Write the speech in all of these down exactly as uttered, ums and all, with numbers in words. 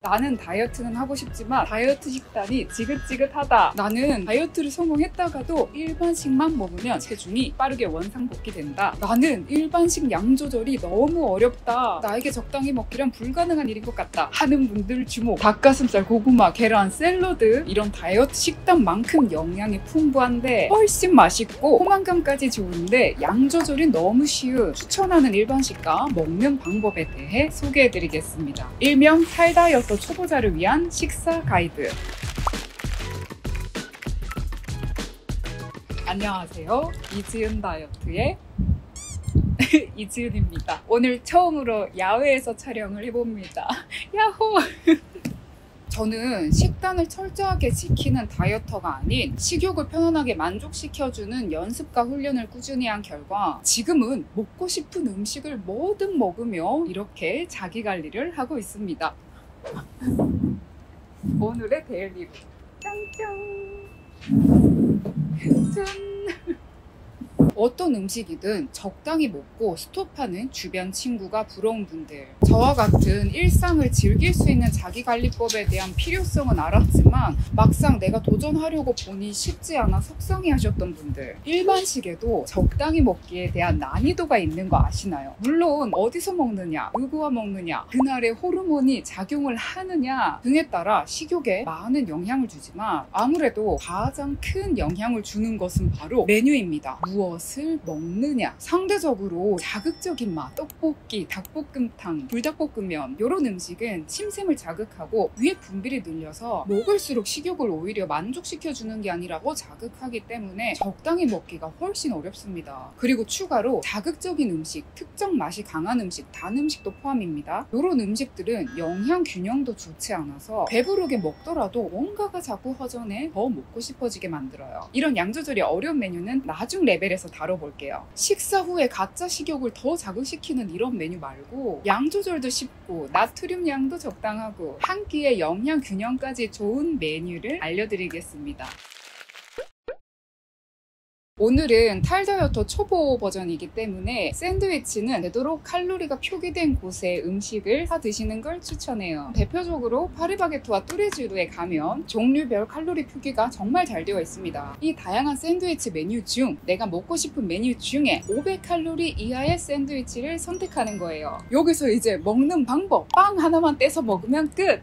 나는 다이어트는 하고 싶지만 다이어트 식단이 지긋지긋하다. 나는 다이어트를 성공했다가도 일반식만 먹으면 체중이 빠르게 원상복귀 된다. 나는 일반식 양 조절이 너무 어렵다. 나에게 적당히 먹기란 불가능한 일인 것 같다 하는 분들 주목. 닭가슴살, 고구마, 계란, 샐러드 이런 다이어트 식단만큼 영양이 풍부한데 훨씬 맛있고 포만감까지 좋은데 양 조절이 너무 쉬운 추천하는 일반식과 먹는 방법에 대해 소개해드리겠습니다. 일명 탈다이어트 초보자를 위한 식사 가이드. 안녕하세요. 이지은 다이어트의 이지은입니다. 오늘 처음으로 야외에서 촬영을 해봅니다. 야호! 저는 식단을 철저하게 지키는 다이어터가 아닌 식욕을 편안하게 만족시켜주는 연습과 훈련을 꾸준히 한 결과 지금은 먹고 싶은 음식을 뭐든 먹으며 이렇게 자기관리를 하고 있습니다. 오늘의 데일리로 짠짠 짠. 어떤 음식이든 적당히 먹고 스톱하는 주변 친구가 부러운 분들, 저와 같은 일상을 즐길 수 있는 자기관리법에 대한 필요성은 알았지만 막상 내가 도전하려고 보니 쉽지 않아 속상해하셨던 분들, 일반식에도 적당히 먹기에 대한 난이도가 있는 거 아시나요? 물론 어디서 먹느냐, 누구와 먹느냐, 그날의 호르몬이 작용을 하느냐 등에 따라 식욕에 많은 영향을 주지만 아무래도 가장 큰 영향을 주는 것은 바로 메뉴입니다. 무엇을 먹느냐. 상대적으로 자극적인 맛, 떡볶이, 닭볶음탕, 불닭볶음면 이런 음식은 침샘을 자극하고 위에 분비를 늘려서 먹을수록 식욕을 오히려 만족시켜주는 게 아니라 더 자극하기 때문에 적당히 먹기가 훨씬 어렵습니다. 그리고 추가로 자극적인 음식, 특정 맛이 강한 음식, 단 음식도 포함입니다. 이런 음식들은 영양 균형도 좋지 않아서 배부르게 먹더라도 뭔가가 자꾸 허전해 더 먹고 싶어지게 만들어요. 이런 양 조절이 어려운 메뉴는 나중 레벨에서 다뤄볼게요. 식사 후에 가짜 식욕을 더 자극시키는 이런 메뉴 말고 양 조절도 쉽고 나트륨 양도 적당하고 한 끼에 영양 균형까지 좋은 메뉴를 알려드리겠습니다. 오늘은 탈다이어트 초보 버전이기 때문에 샌드위치는 되도록 칼로리가 표기된 곳에 음식을 사 드시는 걸 추천해요. 대표적으로 파리바게트와 뚜레쥬르에 가면 종류별 칼로리 표기가 정말 잘 되어 있습니다. 이 다양한 샌드위치 메뉴 중 내가 먹고 싶은 메뉴 중에 오백 칼로리 이하의 샌드위치를 선택하는 거예요. 여기서 이제 먹는 방법, 빵 하나만 떼서 먹으면 끝!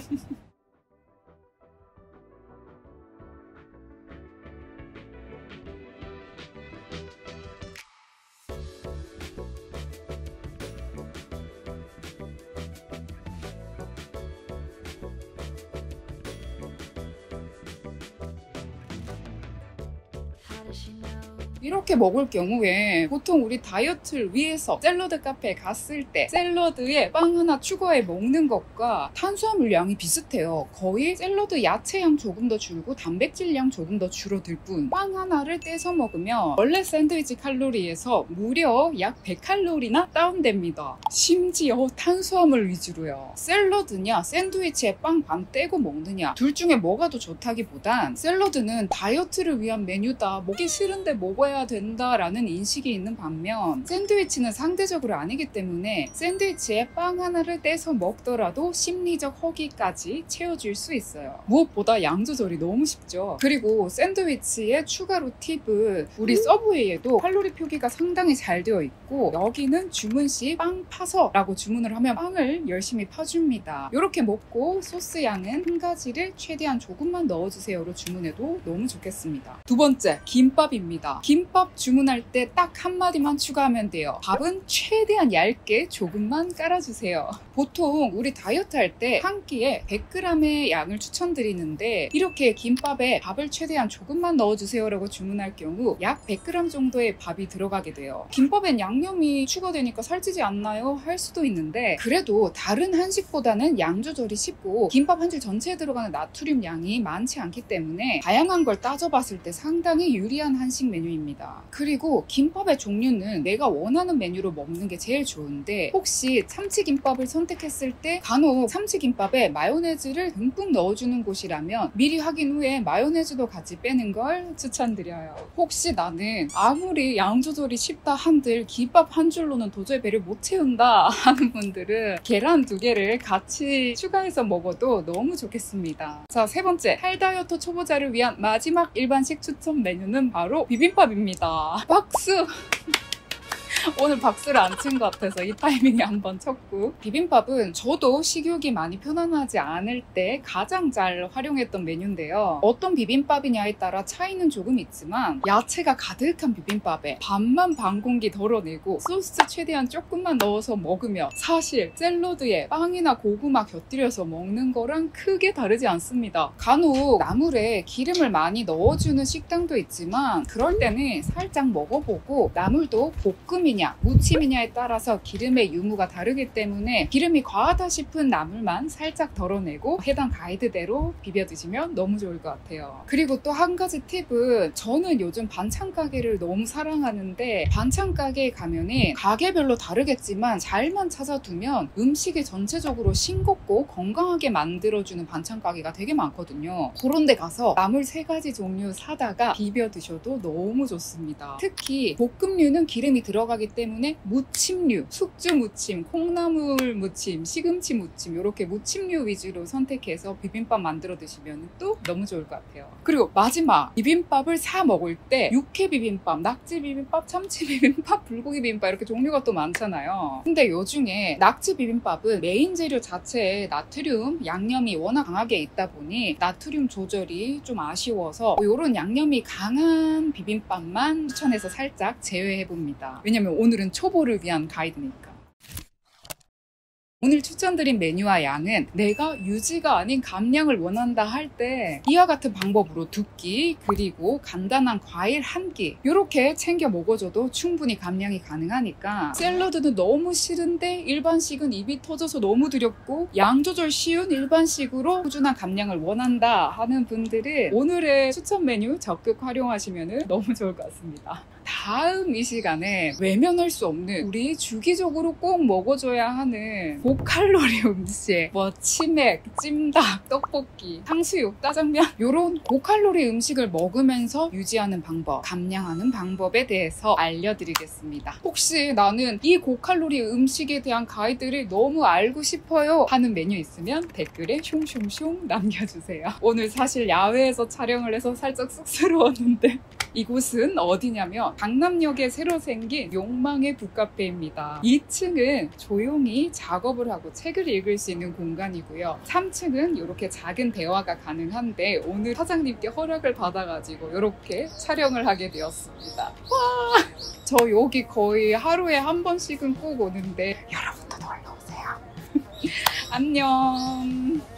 이렇게 먹을 경우에 보통 우리 다이어트를 위해서 샐러드 카페에 갔을 때 샐러드에 빵 하나 추가해 먹는 것과 탄수화물 양이 비슷해요. 거의 샐러드 야채 양 조금 더 줄고 단백질 양 조금 더 줄어들 뿐 빵 하나를 떼서 먹으면 원래 샌드위치 칼로리에서 무려 약 백 칼로리나 다운됩니다. 심지어 탄수화물 위주로요. 샐러드냐 샌드위치에 빵 반 떼고 먹느냐 둘 중에 뭐가 더 좋다기보단 샐러드는 다이어트를 위한 메뉴다, 먹기 싫은데 먹어야 된다라는 인식이 있는 반면 샌드위치는 상대적으로 아니기 때문에 샌드위치에 빵 하나를 떼서 먹더라도 심리적 허기까지 채워줄 수 있어요. 무엇보다 양 조절이 너무 쉽죠. 그리고 샌드위치의 추가로 팁은 우리 서브웨이에도 칼로리 표기가 상당히 잘 되어 있고 여기는 주문 시 빵 파서 라고 주문을 하면 빵을 열심히 파줍니다. 이렇게 먹고 소스 양은 한 가지를 최대한 조금만 넣어주세요로 주문해도 너무 좋겠습니다. 두 번째, 김밥입니다. 김밥 주문할 때 딱 한마디만 추가하면 돼요. 밥은 최대한 얇게 조금만 깔아주세요. 보통 우리 다이어트 할 때 한 끼에 백 그램의 양을 추천드리는데 이렇게 김밥에 밥을 최대한 조금만 넣어주세요 라고 주문할 경우 약 백 그램 정도의 밥이 들어가게 돼요. 김밥엔 양념이 추가되니까 살찌지 않나요? 할 수도 있는데 그래도 다른 한식보다는 양 조절이 쉽고 김밥 한 줄 전체에 들어가는 나트륨 양이 많지 않기 때문에 다양한 걸 따져봤을 때 상당히 유리한 한식 메뉴입니다. 합니다. 그리고 김밥의 종류는 내가 원하는 메뉴로 먹는 게 제일 좋은데, 혹시 참치김밥을 선택했을 때 간혹 참치김밥에 마요네즈를 듬뿍 넣어주는 곳이라면 미리 확인 후에 마요네즈도 같이 빼는 걸 추천드려요. 혹시 나는 아무리 양 조절이 쉽다 한들 김밥 한 줄로는 도저히 배를 못 채운다 하는 분들은 계란 두 개를 같이 추가해서 먹어도 너무 좋겠습니다. 자, 세 번째, 탈다이어트 초보자를 위한 마지막 일반식 추천 메뉴는 바로 비빔밥입니다. 박수! 오늘 박수를 안 친 것 같아서 이 타이밍에 한번 쳤고, 비빔밥은 저도 식욕이 많이 편안하지 않을 때 가장 잘 활용했던 메뉴인데요. 어떤 비빔밥이냐에 따라 차이는 조금 있지만 야채가 가득한 비빔밥에 밥만 반 공기 덜어내고 소스 최대한 조금만 넣어서 먹으면 사실 샐러드에 빵이나 고구마 곁들여서 먹는 거랑 크게 다르지 않습니다. 간혹 나물에 기름을 많이 넣어주는 식당도 있지만 그럴 때는 살짝 먹어보고 나물도 볶음이냐 무침이냐에 따라서 기름의 유무가 다르기 때문에 기름이 과하다 싶은 나물만 살짝 덜어내고 해당 가이드대로 비벼 드시면 너무 좋을 것 같아요. 그리고 또 한 가지 팁은, 저는 요즘 반찬 가게를 너무 사랑하는데 반찬 가게에 가면은 가게별로 다르겠지만 잘만 찾아두면 음식이 전체적으로 싱겁고 건강하게 만들어주는 반찬 가게가 되게 많거든요. 그런 데 가서 나물 세 가지 종류 사다가 비벼 드셔도 너무 좋습니다. 특히 볶음류는 기름이 들어가기 때문에 무침류, 숙주 무침, 콩나물 무침, 시금치 무침 이렇게 무침류 위주로 선택해서 비빔밥 만들어 드시면 또 너무 좋을 것 같아요. 그리고 마지막, 비빔밥을 사 먹을 때 육회 비빔밥, 낙지 비빔밥, 참치 비빔밥, 불고기 비빔밥 이렇게 종류가 또 많잖아요. 근데 요 중에 낙지 비빔밥은 메인 재료 자체에 나트륨 양념이 워낙 강하게 있다 보니 나트륨 조절이 좀 아쉬워서 이런 양념이 강한 비빔밥만 추천해서 살짝 제외해 봅니다. 왜냐면 오늘은 초보를 위한 가이드니까. 오늘 추천드린 메뉴와 양은 내가 유지가 아닌 감량을 원한다 할 때 이와 같은 방법으로 두 끼, 그리고 간단한 과일 한 끼 이렇게 챙겨 먹어줘도 충분히 감량이 가능하니까, 샐러드는 너무 싫은데 일반식은 입이 터져서 너무 두렵고 양 조절 쉬운 일반식으로 꾸준한 감량을 원한다 하는 분들은 오늘의 추천 메뉴 적극 활용하시면 너무 좋을 것 같습니다. 다음 이 시간에 외면할 수 없는, 우리 주기적으로 꼭 먹어줘야 하는 고칼로리 음식, 뭐 치맥, 찜닭, 떡볶이, 탕수육, 짜장면 이런 고칼로리 음식을 먹으면서 유지하는 방법, 감량하는 방법에 대해서 알려드리겠습니다. 혹시 나는 이 고칼로리 음식에 대한 가이드를 너무 알고 싶어요 하는 메뉴 있으면 댓글에 숑숑숑 남겨주세요. 오늘 사실 야외에서 촬영을 해서 살짝 쑥스러웠는데 이곳은 어디냐면 강남역에 새로 생긴 욕망의 북카페입니다. 이 층은 조용히 작업을 하고 책을 읽을 수 있는 공간이고요. 삼 층은 이렇게 작은 대화가 가능한데 오늘 사장님께 허락을 받아가지고 이렇게 촬영을 하게 되었습니다. 와! 저 여기 거의 하루에 한 번씩은 꼭 오는데 여러분도 놀러 오세요. 안녕.